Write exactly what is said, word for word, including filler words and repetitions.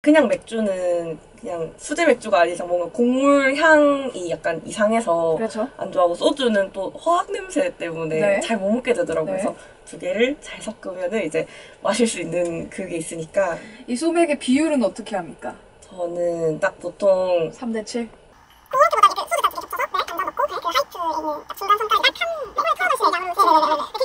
그냥 맥주는 그냥 수제 맥주가 아니라 뭔가 곡물 향이 약간 이상해서 그렇죠. 안 좋아하고 소주는 또 화학 냄새 때문에 네. 잘 못 먹게 되더라고요. 네. 그래서 두 개를 잘 섞으면은 이제 마실 수 있는 그게 있으니까 이 소맥의 비율은 어떻게 합니까? 저는 딱 보통 삼 대 칠? 그보다 이렇게 소주 다 이렇게 겹쳐서 네, 간장 넣고 그 하이트에 있는 딱 중간 선까지 딱한 네, 털어놓으시면 양으로